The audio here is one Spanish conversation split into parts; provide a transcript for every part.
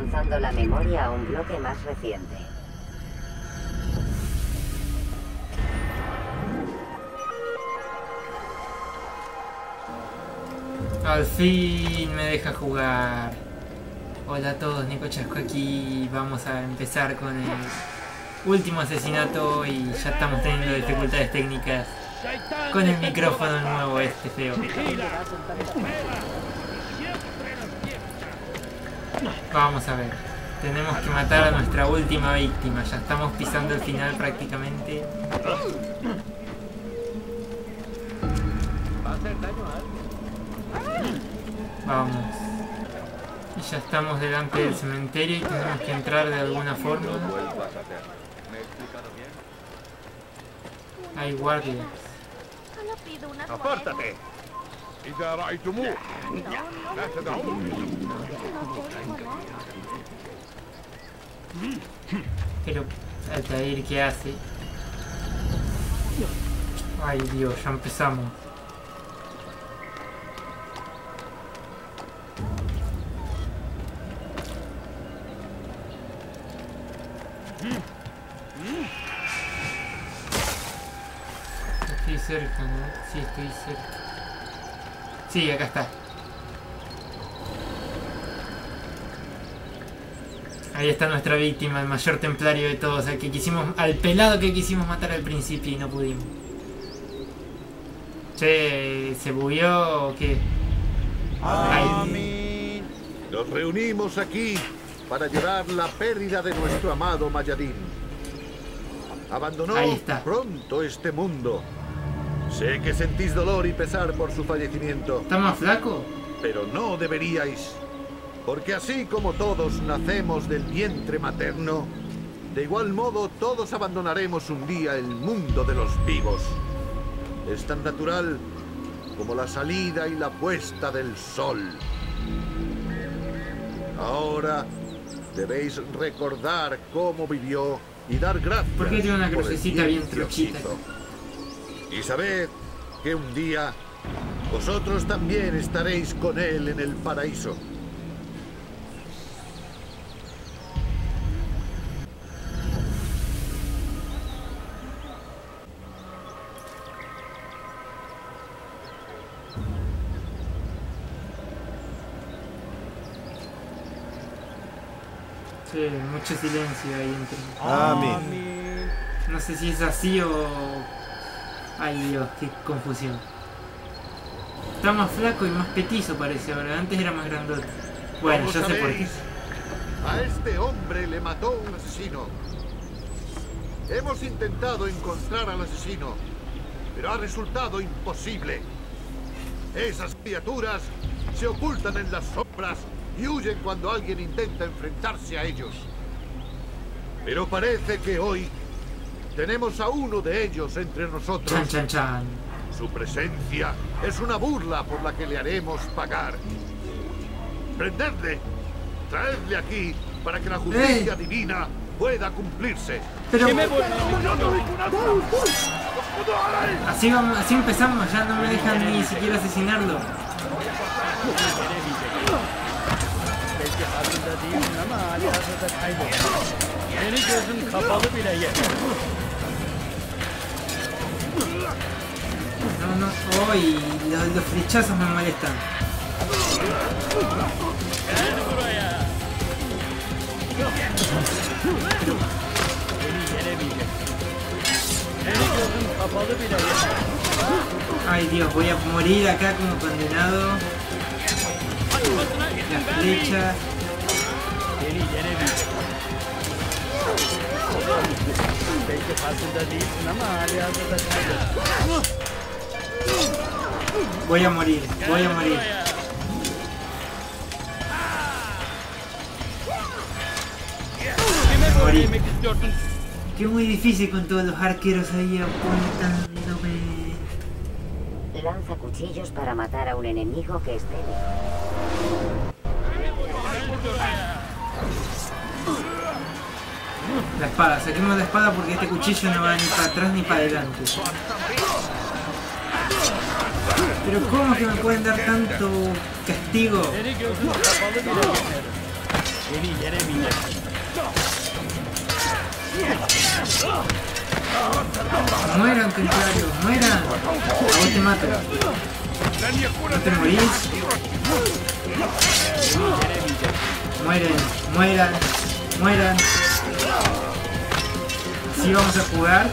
avanzando la memoria a un bloque más reciente. Al fin me deja jugar. Hola a todos, Nico Chasco aquí. Vamos a empezar con el último asesinato y ya estamos teniendo dificultades técnicas con el micrófono nuevo este feo. Vamos a ver. Tenemos que matar a nuestra última víctima. Ya estamos pisando el final prácticamente. Vamos. Y ya estamos delante del cementerio y tenemos que entrar de alguna forma. Hay guardias. ¡Apártate! Pero Altair, ¿qué hace? Ay Dios, ya empezamos. Estoy cerca, ¿no? Sí, estoy cerca. Sí, acá está. Ahí está nuestra víctima, el mayor templario de todos, al que quisimos, al pelado que quisimos matar al principio y no pudimos. Che, ¿se bugueó o qué? Amén. Nos reunimos aquí para llorar la pérdida de nuestro amado Mayadin. Abandonó pronto este mundo. Sé que sentís dolor y pesar por su fallecimiento. ¿Está más flaco? Pero no deberíais. Porque así como todos nacemos del vientre materno, de igual modo todos abandonaremos un día el mundo de los vivos. Es tan natural como la salida y la puesta del sol. Ahora debéis recordar cómo vivió y dar gracias. Porque tiene una crucecita bien truchita. Y sabed que un día vosotros también estaréis con él en el paraíso. Sí, mucho silencio ahí entre. Amén. No sé si es así o... Ay Dios, qué confusión. Está más flaco y más petizo parece ahora. Antes era más grandote. Bueno, ya sé por qué. A este hombre le mató un asesino. Hemos intentado encontrar al asesino, pero ha resultado imposible. Esas criaturas se ocultan en las sombras y huyen cuando alguien intenta enfrentarse a ellos. Pero parece que hoy tenemos a uno de ellos entre nosotros. Chan, chan, chan. Su presencia es una burla por la que le haremos pagar. Prendedle, traedle aquí para que la justicia divina pueda cumplirse. Pero... Así vamos, así empezamos, ya no me dejan ni siquiera asesinarlo. No, hoy los flechazos me molestan. Ay Dios, voy a morir acá como condenado. Las flechas. Voy a morir, voy a morir. Morí. Que es muy difícil con todos los arqueros ahí apuntándome. Lanza cuchillos para matar a un enemigo que esté lejos. La espada, saquemos la espada porque este cuchillo no va ni para atrás ni para adelante. Pero ¿cómo que me pueden dar tanto castigo? Mueran, templarios, mueran. A vos te mato. No te morís. Mueren, mueran, mueran. Así vamos a jugar.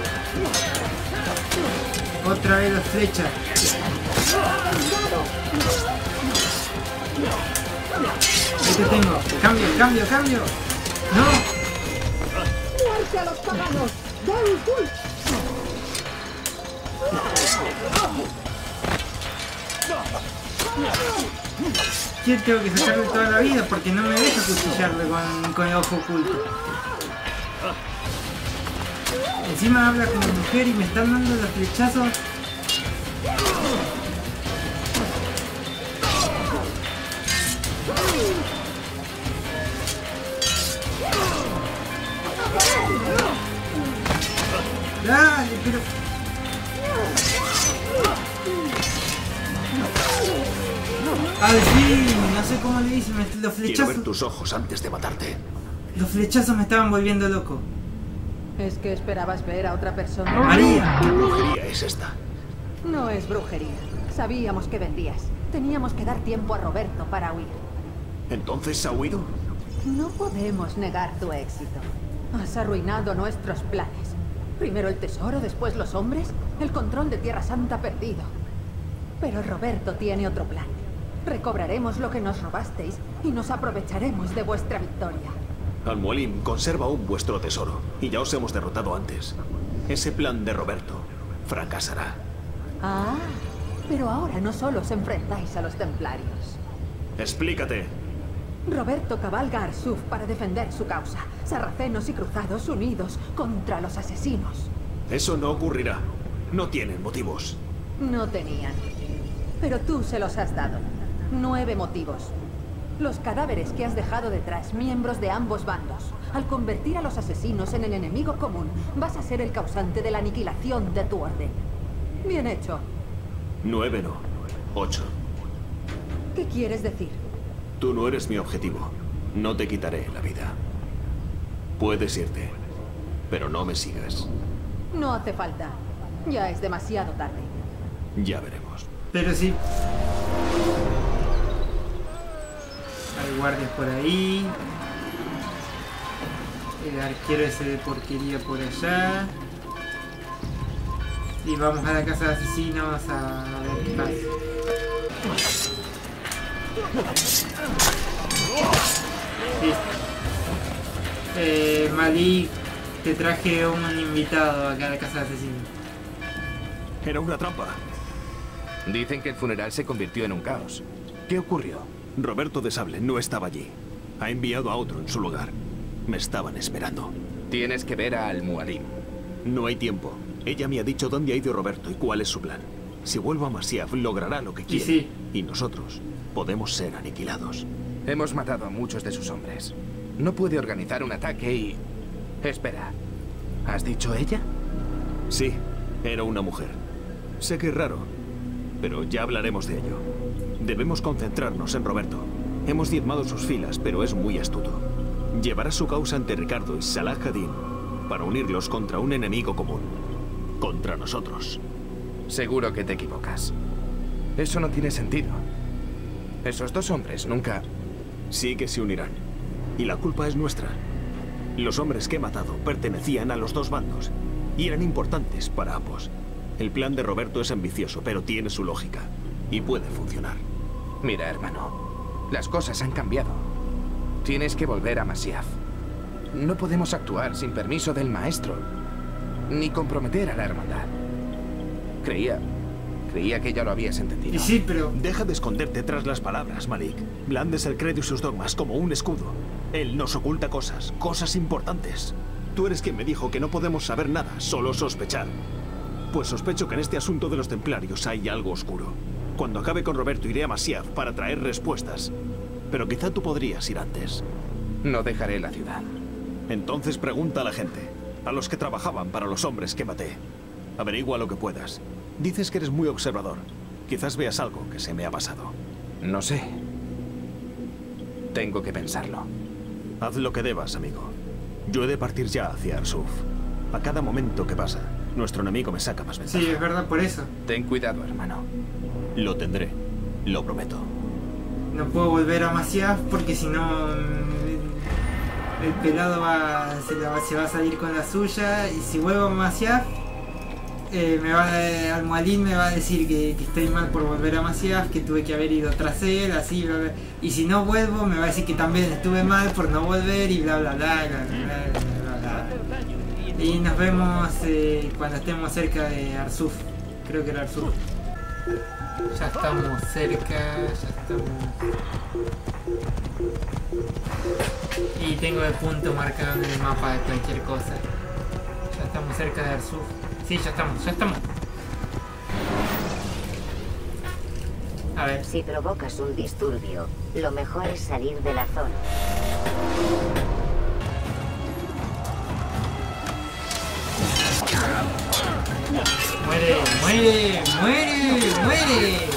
Otra vez las flechas. Ahí te tengo. Cambio, cambio, cambio. No. ¡Muerte a los paganos! ¡Del Gul! ¿Quién tengo que sacarle toda la vida? Porque no me deja cuchillarle con el ojo oculto. Encima habla como mujer y me están dando los flechazos. Dale, pero... Al fin, no sé cómo le dicen, los Quiero flechazos... ver tus ojos antes de matarte. Los flechazos me estaban volviendo loco. ¿Es que esperabas ver a otra persona? ¡María! ¿Qué brujería es esta? No es brujería. Sabíamos que vendías. Teníamos que dar tiempo a Roberto para huir. ¿Entonces ha huido? No podemos negar tu éxito. Has arruinado nuestros planes. Primero el tesoro, después los hombres, el control de Tierra Santa perdido. Pero Roberto tiene otro plan. Recobraremos lo que nos robasteis y nos aprovecharemos de vuestra victoria. Al-Mualim conserva aún vuestro tesoro, y ya os hemos derrotado antes. Ese plan de Roberto fracasará. Ah, pero ahora no solo os enfrentáis a los templarios. Explícate. Roberto cabalga a Arsuf para defender su causa. Sarracenos y cruzados unidos contra los asesinos. Eso no ocurrirá. No tienen motivos. No tenían. Pero tú se los has dado. 9 motivos. Los cadáveres que has dejado detrás, miembros de ambos bandos. Al convertir a los asesinos en el enemigo común, vas a ser el causante de la aniquilación de tu orden. Bien hecho. 9 no. 8. ¿Qué quieres decir? Tú no eres mi objetivo. No te quitaré la vida. Puedes irte, pero no me sigas. No hace falta. Ya es demasiado tarde. Ya veremos. Pero sí. Hay guardias por ahí. El arquero ese de porquería por allá. Y vamos a la casa de asesinos a ver qué pasa. Listo. Malik, te traje un invitado acá a la casa de asesinos. Era una trampa. Dicen que el funeral se convirtió en un caos. ¿Qué ocurrió? Roberto de Sable no estaba allí. Ha enviado a otro en su lugar. Me estaban esperando. Tienes que ver a Al-Mualim. No hay tiempo. Ella me ha dicho dónde ha ido Roberto y cuál es su plan. Si vuelvo a Masyaf, logrará lo que quiere. Sí. Y nosotros podemos ser aniquilados. Hemos matado a muchos de sus hombres. No puede organizar un ataque y... Espera. ¿Has dicho ella? Sí, era una mujer. Sé que es raro, pero ya hablaremos de ello. Debemos concentrarnos en Roberto. Hemos diezmado sus filas, pero es muy astuto. Llevará su causa ante Ricardo y Salah ad-Din para unirlos contra un enemigo común. Contra nosotros. Seguro que te equivocas. Eso no tiene sentido. Esos dos hombres nunca... Sí que se unirán. Y la culpa es nuestra. Los hombres que he matado pertenecían a los dos bandos y eran importantes para ambos. El plan de Roberto es ambicioso, pero tiene su lógica y puede funcionar. Mira, hermano, las cosas han cambiado. Tienes que volver a Masyaf. No podemos actuar sin permiso del maestro, ni comprometer a la hermandad. Creía que ya lo habías entendido. Y sí, pero... Deja de esconderte tras las palabras, Malik. Blandes el credo y sus dogmas como un escudo. Él nos oculta cosas importantes. Tú eres quien me dijo que no podemos saber nada, solo sospechar. Pues sospecho que en este asunto de los templarios hay algo oscuro. Cuando acabe con Roberto iré a Masyaf para traer respuestas. Pero quizá tú podrías ir antes. No dejaré la ciudad. Entonces pregunta a la gente, a los que trabajaban para los hombres que maté. Averigua lo que puedas. Dices que eres muy observador. Quizás veas algo que se me ha pasado. No sé. Tengo que pensarlo. Haz lo que debas, amigo. Yo he de partir ya hacia Arsuf. A cada momento que pasa, nuestro enemigo me saca más ventaja. Sí, es verdad, por eso. Ten cuidado, hermano. Lo tendré. Lo prometo. No puedo volver a Masyaf porque si no el pelado se va a salir con la suya, y si vuelvo a Masyaf Al-Mualim me va a decir que estoy mal por volver a Masyaf, que tuve que haber ido tras él, así, bla, bla. Y si no vuelvo me va a decir que también estuve mal por no volver y bla bla bla bla bla bla, bla, bla. Y nos vemos cuando estemos cerca de Arsuf. Creo que era Arsuf. Ya estamos cerca, ya estamos. Y tengo el punto marcado en el mapa de cualquier cosa. Ya estamos cerca de Arsuf. Sí, ya estamos. A ver. Si provocas un disturbio, lo mejor es salir de la zona. Muere.